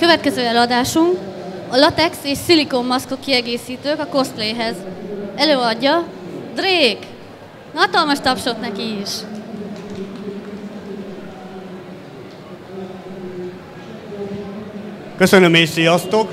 Következő eladásunk a latex és szilikon maszkok kiegészítők a cosplayhez. Előadja Drake. Hatalmas tapsot neki is. Köszönöm és sziasztok!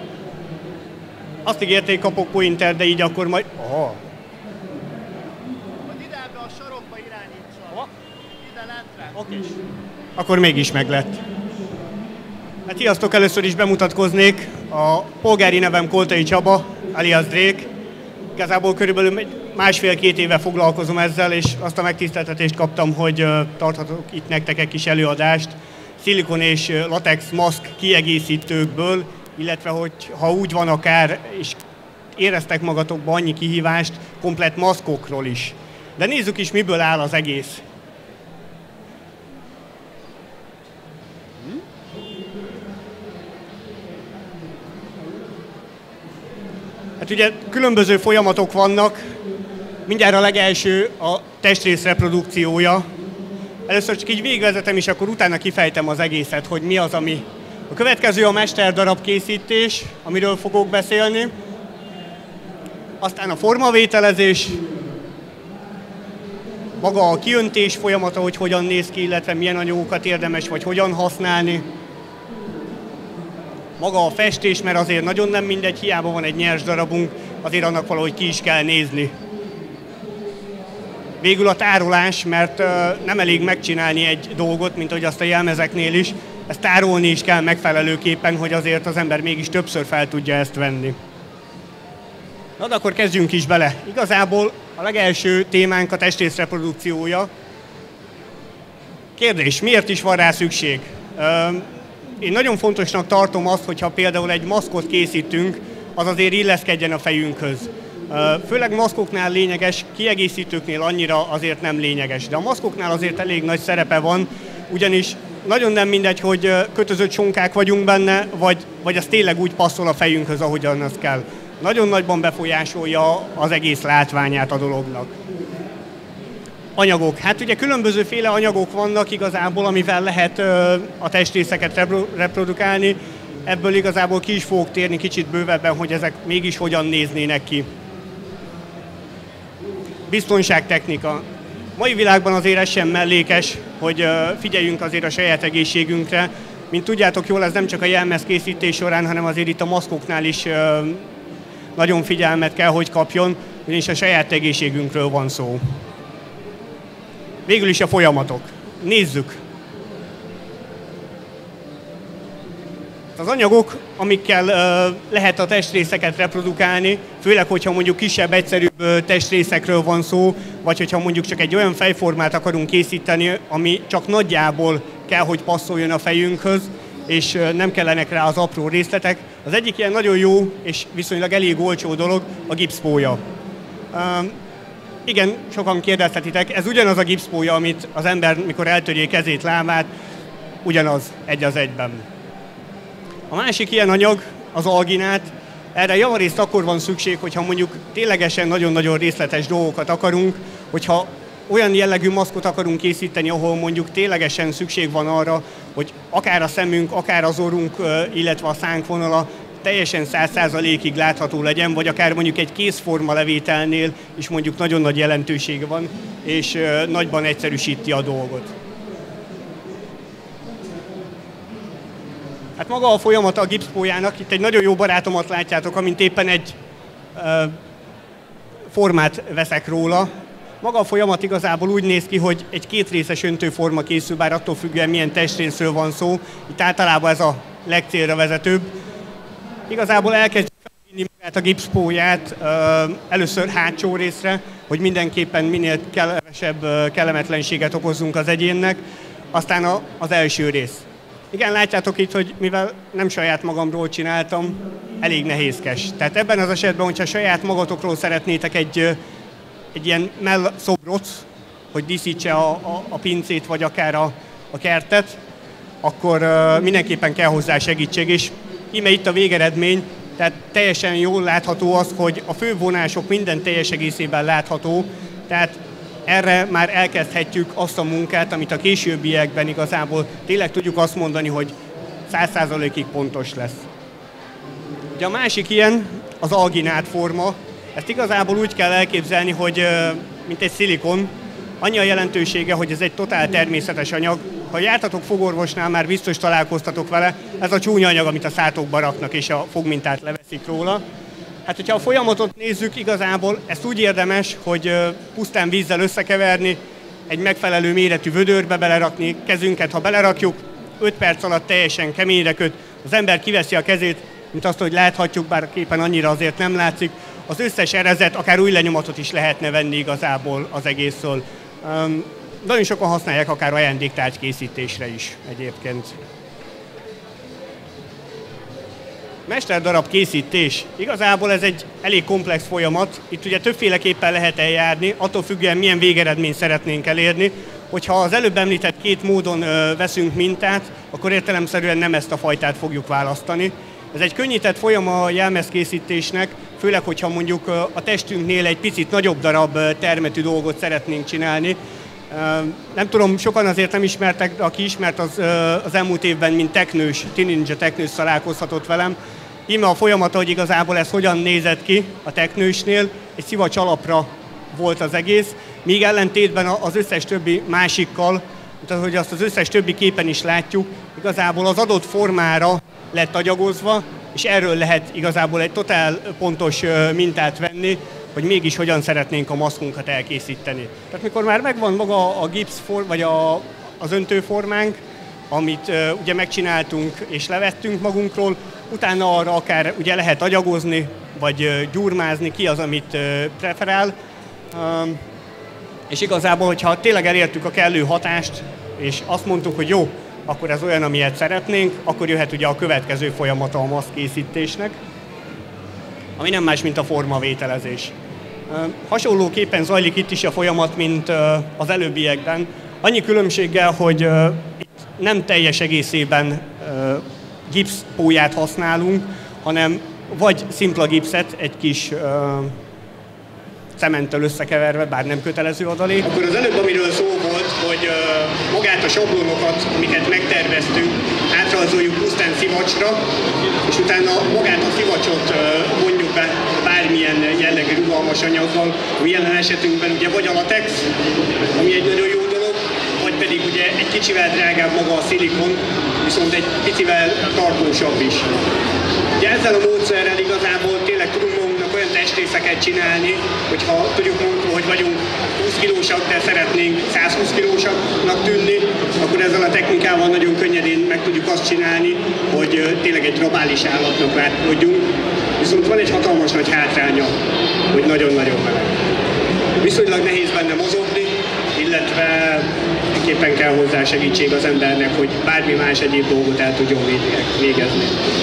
Azt ígérték, kapok pointer, de így akkor majd... Aha. Hogy ide ebbe a sarokba irányítsa. Ide lentre. Oké. Akkor mégis meglett. Hát sziasztok, először is bemutatkoznék. A polgári nevem Koltai Csaba, alias Drake. Igazából körülbelül másfél-két éve foglalkozom ezzel, és azt a megtiszteltetést kaptam, hogy tarthatok itt nektek egy kis előadást szilikon és latex maszk kiegészítőkből, illetve hogy ha úgy van akár, és éreztek magatokban annyi kihívást, komplett maszkokról is. De nézzük is, miből áll az egész. Hát ugye különböző folyamatok vannak, mindjárt a legelső a testrész reprodukciója. Először csak így végigvezetem, és akkor utána kifejtem az egészet, hogy mi az, ami... A következő a mesterdarab készítés, amiről fogok beszélni. Aztán a formavételezés, maga a kiöntés folyamata, hogy hogyan néz ki, illetve milyen anyagokat érdemes, vagy hogyan használni. Maga a festés, mert azért nagyon nem mindegy, hiába van egy nyers darabunk, azért annak valahogy ki is kell nézni. Végül a tárolás, mert nem elég megcsinálni egy dolgot, mint hogy azt a jelmezeknél is, ezt tárolni is kell megfelelőképpen, hogy azért az ember mégis többször fel tudja ezt venni. Na, de akkor kezdjünk is bele. Igazából a legelső témánk a testrész reprodukciója. Kérdés, miért is van rá szükség? Én nagyon fontosnak tartom azt, hogyha például egy maszkot készítünk, az azért illeszkedjen a fejünkhöz. Főleg maszkoknál lényeges, kiegészítőknél annyira azért nem lényeges. De a maszkoknál azért elég nagy szerepe van, ugyanis nagyon nem mindegy, hogy kötözött sonkák vagyunk benne, vagy az tényleg úgy passzol a fejünkhöz, ahogyan az kell. Nagyon nagyban befolyásolja az egész látványát a dolognak. Anyagok. Hát ugye különbözőféle anyagok vannak igazából, amivel lehet a testrészeket reprodukálni. Ebből igazából ki is fogok térni kicsit bővebben, hogy ezek mégis hogyan néznének ki. Biztonságtechnika. Mai világban azért ez sem mellékes, hogy figyeljünk azért a saját egészségünkre. Mint tudjátok jól, ez nem csak a jelmezkészítés során, hanem azért itt a maszkoknál is nagyon figyelmet kell, hogy kapjon, ugyanis a saját egészségünkről van szó. Végül is a folyamatok. Nézzük! Az anyagok, amikkel lehet a testrészeket reprodukálni, főleg, hogyha mondjuk kisebb, egyszerűbb testrészekről van szó, vagy hogyha mondjuk csak egy olyan fejformát akarunk készíteni, ami csak nagyjából kell, hogy passzoljon a fejünkhöz, és nem kellenek rá az apró részletek. Az egyik ilyen nagyon jó és viszonylag elég olcsó dolog a gipszpólya. Igen, sokan kérdezhetitek, ez ugyanaz a gipszpólya, amit az ember, mikor eltörje kezét, lábát, ugyanaz, egy az egyben. A másik ilyen anyag az alginát. Erre javarészt akkor van szükség, hogyha mondjuk ténylegesen nagyon-nagyon részletes dolgokat akarunk, hogyha olyan jellegű maszkot akarunk készíteni, ahol mondjuk ténylegesen szükség van arra, hogy akár a szemünk, akár az orrunk, illetve a szánkvonala teljesen 100%-ig látható legyen, vagy akár mondjuk egy kézforma levételnél is mondjuk nagyon nagy jelentősége van, és nagyban egyszerűsíti a dolgot. Hát maga a folyamata a gipszpólyának, itt egy nagyon jó barátomat látjátok, amint éppen egy formát veszek róla. Maga a folyamat igazából úgy néz ki, hogy egy kétrészes öntőforma készül, bár attól függően milyen testrészről van szó. Itt általában ez a legcélra vezetőbb. Igazából elkezdjük felvinni magát a gipszpólyát először hátsó részre, hogy mindenképpen minél kevesebb kellemetlenséget okozzunk az egyénnek, aztán az első rész. Igen, látjátok itt, hogy mivel nem saját magamról csináltam, elég nehézkes. Tehát ebben az esetben, hogyha saját magatokról szeretnétek egy ilyen mellszobrot, hogy díszítse a pincét, vagy akár a kertet, akkor mindenképpen kell hozzá segítség. És íme itt a végeredmény, tehát teljesen jól látható az, hogy a fővonások minden teljes egészében látható, tehát erre már elkezdhetjük azt a munkát, amit a későbbiekben igazából tényleg tudjuk azt mondani, hogy 100%-ig pontos lesz. Ugye a másik ilyen az alginált forma. Ezt igazából úgy kell elképzelni, hogy mint egy szilikon. Annyi a jelentősége, hogy ez egy totál természetes anyag. Ha jártatok fogorvosnál, már biztos találkoztatok vele. Ez a csúnya anyag, amit a szátokba raknak, és a fogmintát leveszik róla. Hát, hogyha a folyamatot nézzük, igazából ezt úgy érdemes, hogy pusztán vízzel összekeverni, egy megfelelő méretű vödörbe belerakni, kezünket, ha belerakjuk, 5 perc alatt teljesen keményre köt, az ember kiveszi a kezét, mint azt, hogy láthatjuk, bár a képen annyira azért nem látszik, az összes erezet, akár új lenyomatot is lehetne venni igazából az egészről. Nagyon sokan használják akár ajándéktárgy készítésre is egyébként. Mesterdarab készítés. Igazából ez egy elég komplex folyamat. Itt ugye többféleképpen lehet eljárni, attól függően milyen végeredményt szeretnénk elérni. Hogyha az előbb említett két módon veszünk mintát, akkor értelemszerűen nem ezt a fajtát fogjuk választani. Ez egy könnyített folyama a jelmezkészítésnek, főleg, hogyha mondjuk a testünknél egy picit nagyobb darab termetű dolgot szeretnénk csinálni. Nem tudom, sokan azért nem ismertek, de aki ismert, az elmúlt évben, mint teknős, Ninja teknős találkozhatott velem. Íme a folyamata, hogy igazából ez hogyan nézett ki a teknősnél, egy szivacs alapra volt az egész, míg ellentétben az összes többi másikkal, tehát hogy azt az összes többi képen is látjuk, igazából az adott formára lett agyagozva, és erről lehet igazából egy totál pontos mintát venni, hogy mégis hogyan szeretnénk a maszkunkat elkészíteni. Tehát mikor már megvan maga a gipsz vagy az öntőformánk, amit ugye megcsináltunk és levettünk magunkról, utána arra akár ugye lehet agyagozni, vagy gyurmázni, ki az, amit preferál. És igazából, hogyha tényleg elértük a kellő hatást, és azt mondtuk, hogy jó, akkor ez olyan, amilyet szeretnénk, akkor jöhet ugye a következő folyamata a maszkkészítésnek, ami nem más, mint a formavételezés. Hasonlóképpen zajlik itt is a folyamat, mint az előbbiekben. Annyi különbséggel, hogy itt nem teljes egészében gipszpólyát használunk, hanem vagy szimpla gipszet, egy kis cementtel összekeverve, bár nem kötelező adalék. Akkor az előbb, amiről szó volt, hogy magát a sablonokat, amiket megterveztünk, átrajzoljuk pusztán szivacsra, és utána magát a szivacsot vonjuk be bármilyen jellegű rugalmas anyaggal, ami jelen esetünkben ugye vagy a latex, ami egy nagyon jó dolog, vagy pedig ugye egy kicsivel drágább maga a szilikon, viszont egy picivel tartósabb is. Ugye ezzel a módszerrel igazából tényleg tudunk magunknak olyan testrészeket csinálni, hogyha tudjuk magunkról, hogy vagyunk 20 kilósak, de szeretnénk 120 kilósaknak tűnni, akkor ezzel a technikával nagyon könnyedén meg tudjuk azt csinálni, hogy tényleg egy drabális állatnak látszódjunk. Viszont van egy hatalmas nagy hátránya, hogy nagyon-nagyon meleg. Viszonylag nehéz benne mozogni, illetve éppen kell hozzá segítség az embernek, hogy bármi más egyéb dolgot el tudjon végezni.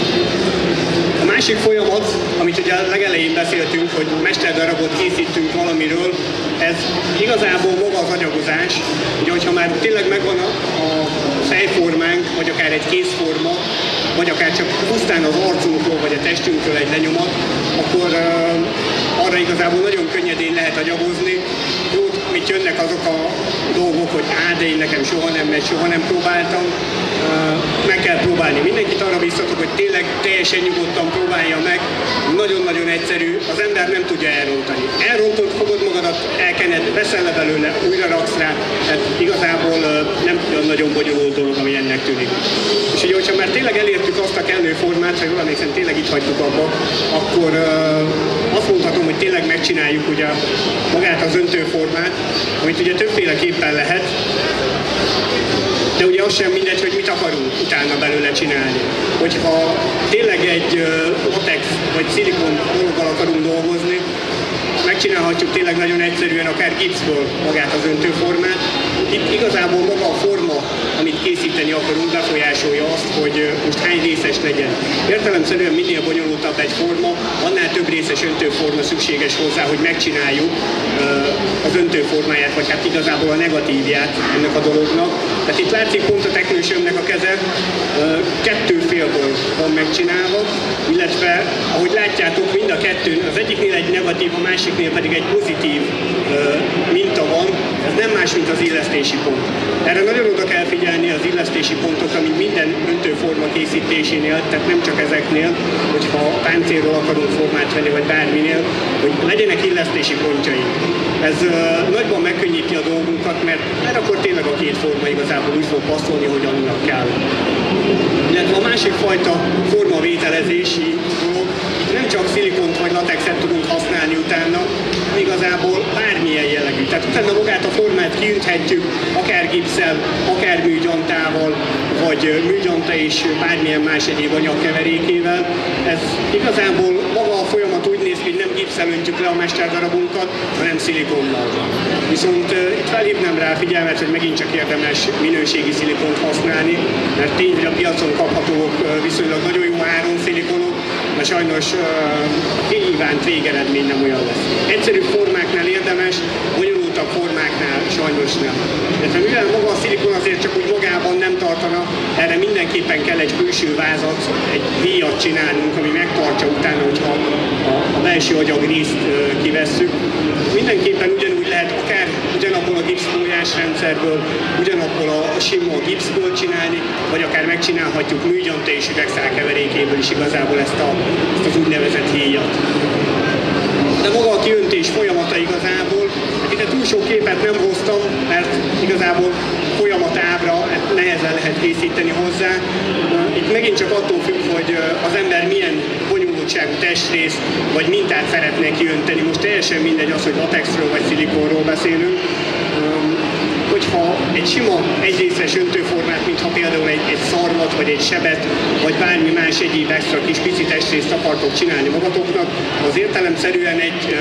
A másik folyamat, amit ugye a legelején beszéltünk, hogy mesterdarabot készítünk valamiről, ez igazából maga az anyagozás. Ugye, hogyha már tényleg megvan a fejformánk, vagy akár egy kézforma, vagy akár csak pusztán az arcunkról, vagy a testünkről egy lenyomat, akkor arra igazából nagyon könnyedén lehet agyagozni. Mit jönnek azok a dolgok, hogy de én nekem soha nem megy, soha nem próbáltam. Meg kell próbálni. Mindenkit arra biztatok, hogy tényleg teljesen nyugodtan próbálja meg. Nagyon-nagyon egyszerű, az ember nem tudja elrontani. Elrontod, fogod magadat, elkened, veszel le belőle, újra raksz rá. Tehát igazából nem olyan nagyon bonyolult dolog, ami ennek tűnik. És ugye, hogyha már tényleg elértük azt a kellő formát, hogy valamelyik tényleg itt hagytuk abba, akkor azt mondhatom, hogy tényleg megcsináljuk ugye magát az öntőformát, amit ugye többféleképpen lehet, de ugye az sem mindegy, hogy mit akarunk utána belőle csinálni. Hogyha tényleg egy latex vagy szilikon dologgal akarunk dolgozni, megcsinálhatjuk tényleg nagyon egyszerűen akár gipszből magát az öntőformát. Itt igazából maga a forma, amit készíteni akarunk, befolyásolja azt, hogy most hány részes legyen. Értelemszerűen minél bonyolultabb egy forma, annál több részes öntőforma szükséges hozzá, hogy megcsináljuk az öntőformáját, vagy hát igazából a negatívját ennek a dolognak. Tehát itt látszik pont a teknősömnek a keze, 2 félből van megcsinálva, illetve ahogy látjátok, mind a kettőn, az egyiknél egy negatív, a másiknél pedig egy pozitív minta van, ez nem más, mint az illesztési pont. Erre nagyon oda kell figyelni az illesztési pontokra, mint minden öntőforma készítésénél, tehát nem csak ezeknél, hogyha páncélról akarunk formát venni, vagy bárminél, hogy legyenek illesztési pontjaink. Ez nagyban megkönnyíti a dolgunkat, mert akkor tényleg a két forma igazából úgy fog passzolni, hogy annak kell. Illetve a másik fajta formavételezési dolog, nem csak szilikont vagy latexet tudunk használni utána, igazából bármilyen jellegű. Tehát utána magát a formát kiüthetjük, akár gipszel, akár műgyantával, vagy műgyanta és bármilyen más egyéb anyag keverékével. Ez igazából maga a folyamat úgy néz ki, hogy nem gipszel öntjük le a mesterdarabunkat, hanem szilikonnal. Viszont itt felhívnám rá a figyelmet, hogy megint csak érdemes minőségi szilikont használni, mert tény, hogy a piacon kaphatók viszonylag nagyon jó áron szilikonok, de sajnos kívánt végeredmény nem olyan lesz. Egyszerű formáknál érdemes, bonyolultabb formáknál sajnos nem. De mivel maga a szilikon azért csak úgy magában nem tartana, erre mindenképpen kell egy külső vázat, egy héjat csinálnunk, ami megtartja utána, hogyha a belső agyag részt kivesszük. Mindenképpen ugyanúgy lehet akár ugyanabból a gipszfóliás rendszerből, ugyanabból a sima gipszből csinálni, vagy akár megcsinálhatjuk műgyanta és üvegszál keverékéből is igazából ezt az úgynevezett héjat. De maga a kiöntés folyamata igazából, ide túl sok képet nem hoztam, mert igazából folyamatábra nehezen lehet készíteni hozzá. Itt megint csak attól függ, hogy az ember milyen bonyolultságú testrész vagy mintát szeretne kiönteni. Most teljesen mindegy az, hogy latexről vagy szilikonról beszélünk. Hogyha egy sima egyrészes öntőformát, mintha például egy szarvat, vagy egy sebet, vagy bármi más egyéb extra kis pici testrészt akartok csinálni magatoknak, az értelemszerűen egy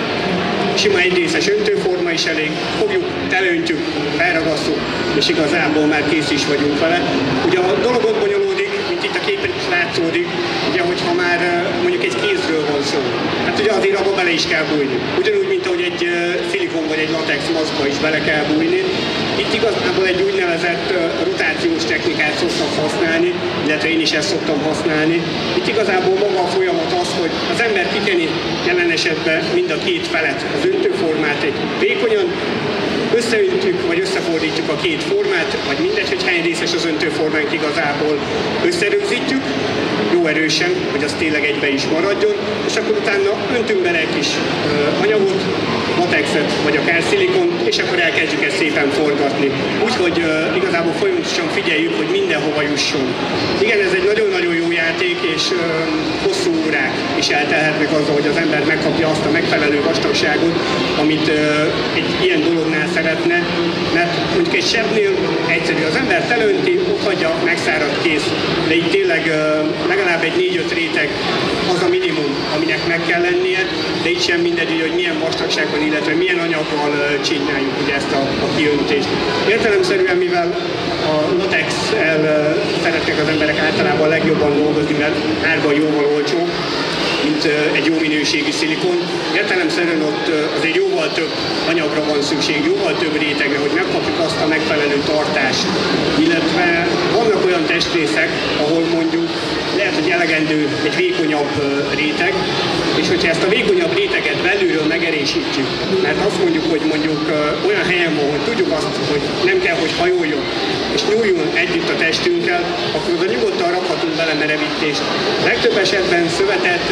sima egyrészes öntőforma is elég, fogjuk, telöntjük, felragasztjuk, és igazából már kész is vagyunk vele. Ugye a dolog ott bonyolódik, mint itt a képen is látszódik, ugye, hogyha már mondjuk egy kézről van szó. Hát ugye azért abba bele is kell bújni. Ugyanúgy, mint ahogy egy szilikon vagy egy latex maszkba is bele kell bújni. Itt igazából egy úgynevezett rotációs technikát szoktam használni, illetve én is ezt szoktam használni. Itt igazából maga a folyamat az, hogy az ember kikeni jelen esetben mind a két felet, az öntőformát egy vékonyan, összeöntjük, vagy összefordítjuk a két formát, vagy mindegy, hogy hány részes az öntőformánk igazából összerögzítjük, jó erősen, hogy az tényleg egybe is maradjon, és akkor utána öntünk bele egy kis anyagot, latexet, vagy akár szilikont, és akkor elkezdjük ezt szépen forgatni. Úgyhogy igazából folyamatosan figyeljük, hogy mindenhova jusson. Igen, ez egy nagyon-nagyon jó játék, és hosszú órák is eltelhetnek azzal, hogy az ember megkapja azt a megfelelő vastagságot, amit egy ilyen dolognál szeretne, mert mondjuk egy sebnél egyszerű, az ember telönti, ott hagyja, megszárad, kész. De itt tényleg legalább egy 4-5 réteg az a minimum, aminek meg kell lennie, de itt sem mindegy, hogy milyen vastagságban, illetve milyen anyaggal csináljuk ugye ezt a kiöntést. Értelemszerűen, mivel a latex-el szeretnek az emberek általában legjobban dolgozni, mert árban jóval olcsó, mint egy jó minőségű szilikon. Értelemszerűen ott azért jóval több anyagra van szükség, jóval több rétegre, hogy megkapjuk azt a megfelelő tartást. Illetve vannak olyan testrészek, ahol mondjuk lehet, hogy elegendő egy vékonyabb réteg, és hogyha ezt a vékonyabb réteget belülről megerősítjük, mert azt mondjuk, hogy mondjuk olyan helyen van, hogy tudjuk azt, hogy nem kell, hogy hajoljon, és nyúljon együtt a testünkkel, akkor oda nyugodtan rakhatunk bele merevítést. Legtöbb esetben szövetet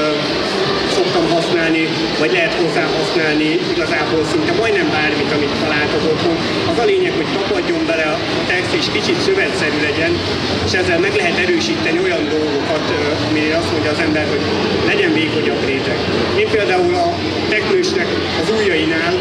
szoktam használni, vagy lehet hozzá használni igazából szinte majdnem bármit, amit találtok otthon. Az a lényeg, hogy tapadjon bele a text, és kicsit szövetszerű legyen, és ezzel meg lehet erősíteni olyan dolgokat, amire azt mondja az ember, hogy legyen vékonyabb réteg. Én például a teknősnek az ujjainál,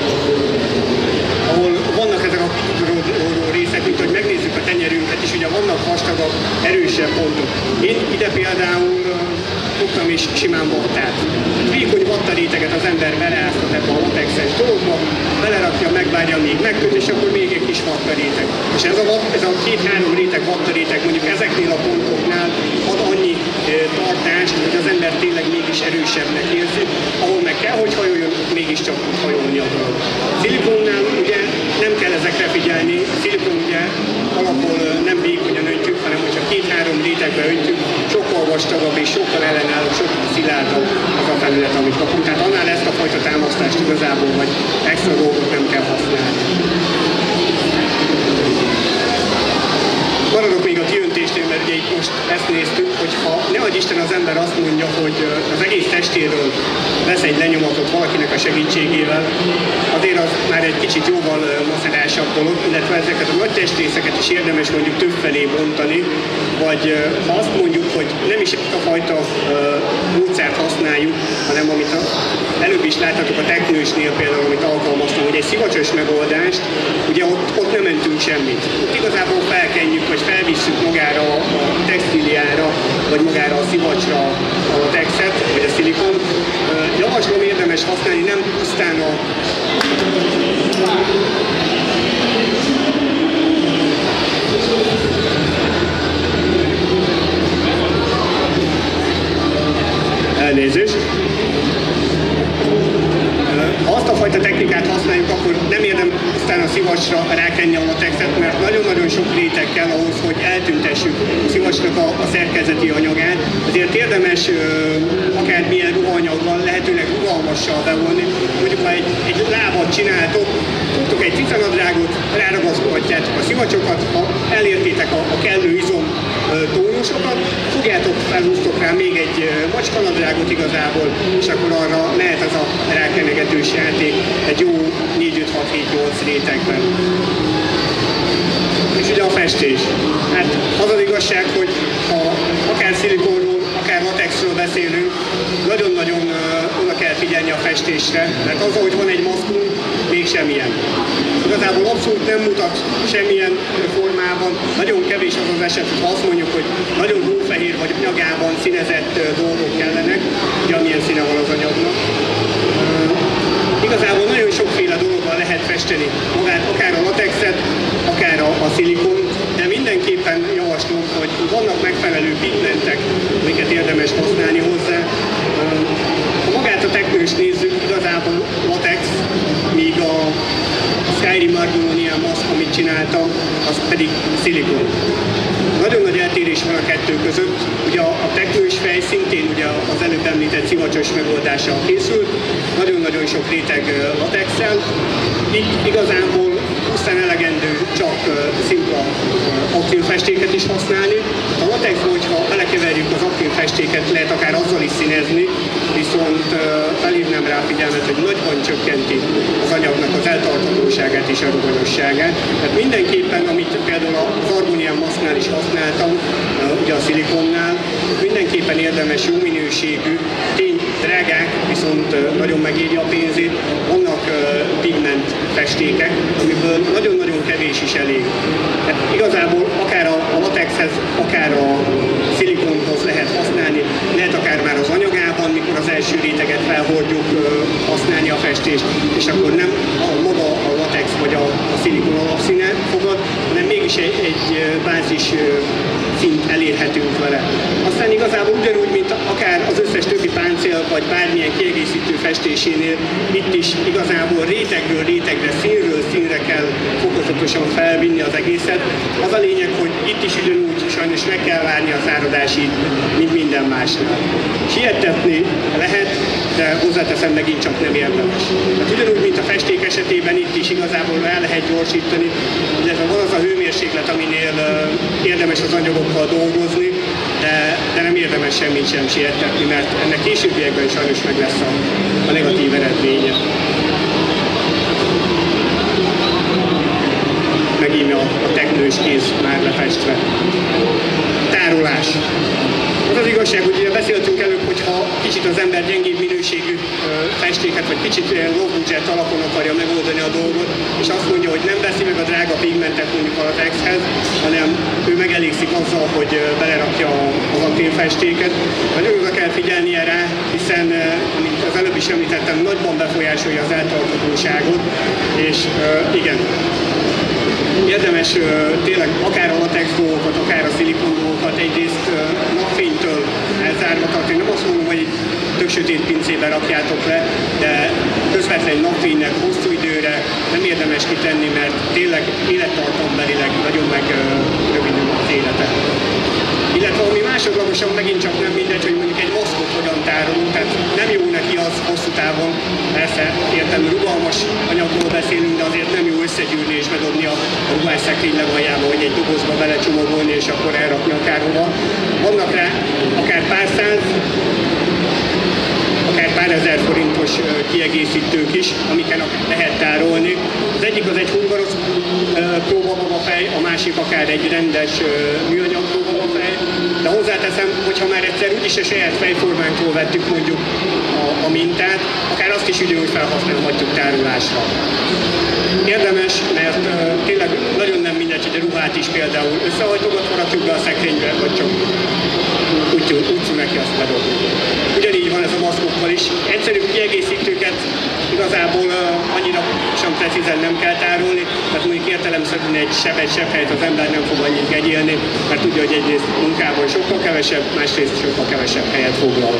ahol vannak ezek a kitudoró részek, mint hogy megnézzük a tenyerünket is, ugye vannak vastagabb, erősebb pontok. Én ide például fogtam is simán vattát. Vékony vattaréteget az ember beleáztat ebbe a latexes dologba, belerakja, megvárja, még megköt, és akkor még egy kis vattaréteg. És ez a 2-3 réteg vattaréteg mondjuk ezeknél a pontoknál ad annyi tartást, hogy az ember tényleg mégis erősebbnek érzi, ahol meg kell, hogy hajoljon, mégiscsak tud hajolni a dolog. Szilikonnál ugye nem kell ezekre figyelni, szilikon ugye alapból nem vékonyan öntjük, hanem hogyha 2-3 rétegbe öntjük, vastagabb és sokkal ellenállóbb, sokkal szilárdabb az a felület, amit kapunk. Tehát annál ezt a fajta támasztást igazából, vagy extra dolgot nem kell használni. Maradok még a kiöntésnél, mert ugye itt most ezt néztük, hogy ha ne adj Isten az ember azt mondja, hogy az egész testéről vesz egy lenyomatot valakinek a segítségével, azért az már egy kicsit jóval macerásabb dolog, illetve ezeket a nagy testrészeket is érdemes mondjuk többfelé bontani, vagy ha azt mondjuk, hogy nem is ezt a fajta módszert használjuk, hanem amit előbb is láthatok a teknősnél például, amit alkalmaztam, hogy egy szivacsos megoldást, ugye ott nem mentünk semmit. Ott igazából felkenjük, vagy felvisszük magára a textíliára, vagy magára a szivacsra a texet, vagy a szilikon. Javaslom, érdemes használni nem pusztán a elnézést. Ha azt a fajta technikát használjuk, akkor nem érdemes aztán a szivacsra rákenni a latexet, mert nagyon-nagyon sok réteg kell ahhoz, hogy eltüntessük a szivacsnak a szerkezeti anyagát. Ezért érdemes akármilyen ruhaanyaggal lehetőleg rugalmassal bevonni. Mondjuk, ha egy lábat csináltok, tudtok egy cicanadrágot, ráragaszthatjátok a szivacsokat, ha elértétek a kellő izom tónusokat, fogjátok, felhúztok rá még egy macskanadrágot igazából, és akkor arra mehet az a rákenegetős játék egy jó 4-5-6-7-8 rétegben. És ugye a festés. Hát az az igazság, hogy ha akár szilikonról, akár latexről beszélünk, nagyon-nagyon oda kell figyelni a festésre, mert az, hogy van egy maszkunk, mégsem ilyen. Igazából abszolút nem mutat semmilyen formában, nagyon kevés az az eset, ha azt mondjuk, hogy nagyon hófehér vagy anyagában színezett dolgok kellenek, ugye amilyen színe van az anyagnak. Igazából nagyon sokféle dologgal lehet festeni magát, akár a latexet, akár a szilikont, de mindenképpen javaslom, hogy vannak megfelelő pigmentek, amiket érdemes használni hozzá. Ha magát a teknőst nézzük, igazából latex, míg a Skyrim Argonian maszk, amit csináltam, az pedig szilikon. Nagyon nagy eltérés van a kettő között. Ugye a teknős fej szintén ugye az előbb említett szivacsos megoldással készült, nagyon-nagyon sok réteg latexsel. Itt igazából pusztán elegendő csak szimpla akrilfestéket is használni. A latexból, hogyha belekeverjük az akrilfestéket, lehet akár azzal is színezni, viszont felhívnám rá a figyelmet, hogy nagyban csökkenti az anyagnak az eltarthatóságát és a rugalmasságát. Tehát mindenképpen, amit például az Argonian maszknál is használtam, ugye a szilikonnál, mindenképpen érdemes jó minőségű, drágák, viszont nagyon megéri a pénzét, vannak pigment festékek, amiből nagyon-nagyon kevés is elég. Hát igazából akár a latexhez, akár a szilikonhoz lehet használni, lehet akár már az anyagában, mikor az első réteget felhordjuk, használni a festést, és akkor nem maga a latex vagy a szilikon alapszíne fogad, hanem mégis egy bázis szint elérhetünk vele. Aztán igazából ugyanúgy, mint akár az összes többi páncél, vagy bármilyen kiegészítő festésénél, itt is igazából rétegről rétegre, színről színre kell fokozatosan felvinni az egészet. Az a lényeg, hogy itt is ugyanúgy sajnos meg kell várni az áradásit, mint minden másnál. Siettetni lehet, de hozzáteszem, megint csak nem érdemes. Tehát ugyanúgy, mint a festék esetében, itt is igazából el lehet gyorsítani, illetve van az a hőmérséklet, aminél érdemes az anyagokkal dolgozni, de nem érdemes semmit sem siettetni, mert ennek későbbiekben sajnos meg lesz a negatív eredménye. Megint a teknős kéz már lefestve. Tárolás. Az az igazság, hogy ugye beszéltünk előbb, hogy ha kicsit az ember gyengébb minőségű festéket, vagy kicsit low budget alapon akarja megoldani a dolgot, és azt mondja, hogy nem veszi meg a drága pigmentet mondjuk a latexhez, hanem ő megelégszik azzal, hogy belerakja az akrilfestéket. Nagyon oda kell figyelnie rá, hiszen, mint az előbb is említettem, nagyban befolyásolja az eltarthatóságot, és igen, érdemes tényleg akár a latex dolgokat, akár a szilikon dolgokat egyrészt napfénytől elzárva tartani. Nem azt mondom, hogy tök sötét pincébe rakjátok le, de közvetlen napfénynek hosszú időre nem érdemes kitenni, mert tényleg élettartambelileg nagyon megrövidül az élete. Illetve ami Másodlagosan megint csak nem mindegy, hogy mondjuk egy maszkot hogyan tárolunk, tehát nem jó neki az hosszú távon, persze értem, rugalmas anyagról beszélünk, de azért nem jó összegyűrni és bedobni a ruhásszekrény legaljába, vagy egy dobozba belecsomagolni és akkor elrakni akárhova. Vannak rá akár pár száz, akár pár ezer forintos kiegészítők is, amiken lehet tárolni. Az egyik az egy hungarosz próbababafej, a másik akár egy rendes műanyag próbabafej, de hozzáteszem, hogyha már egyszer úgyis a saját fejformánkról vettük mondjuk a mintát, akár azt is időn felhasználhatjuk tárolásra. Érdemes, mert tényleg nagyon nem mindegy, hogy a ruhát is például összehajtogatva rakjuk be a szekrénybe, vagy csak úgy szül neki azt bedobni. Ugyanígy van ez a maszkokkal is. Egyszerűbb kiegészítőket igazából annyira sem precízen nem kell tárolni, tehát mondjuk értelemszerűen egy sebhelyet az ember nem fog annyit gegyélni, mert tudja, hogy egyrészt munkában sokkal kevesebb, másrészt sokkal kevesebb helyet foglal.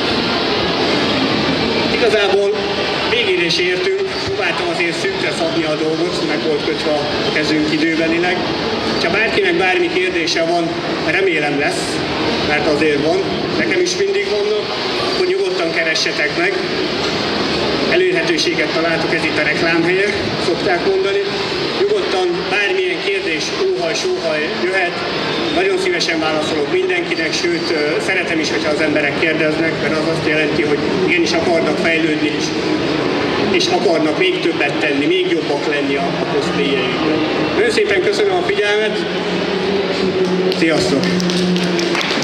Igazából végére is értünk, próbáltam azért szűkre szabni a dolgot, meg volt kötve a kezünk időbenileg. Ha bárkinek bármi kérdése van, remélem lesz, mert azért van, nekem is mindig vannak, akkor nyugodtan keressetek meg. Elérhetőséget találtok, ez itt a reklámhelye, szokták mondani. Nyugodtan bármilyen kérdés, óhaj jöhet. Nagyon szívesen válaszolok mindenkinek, sőt szeretem is, hogyha az emberek kérdeznek, mert az azt jelenti, hogy igenis akarnak fejlődni is, és akarnak még többet tenni, még jobbak lenni a cosplayjeikben. Nagyon szépen köszönöm a figyelmet, sziasztok!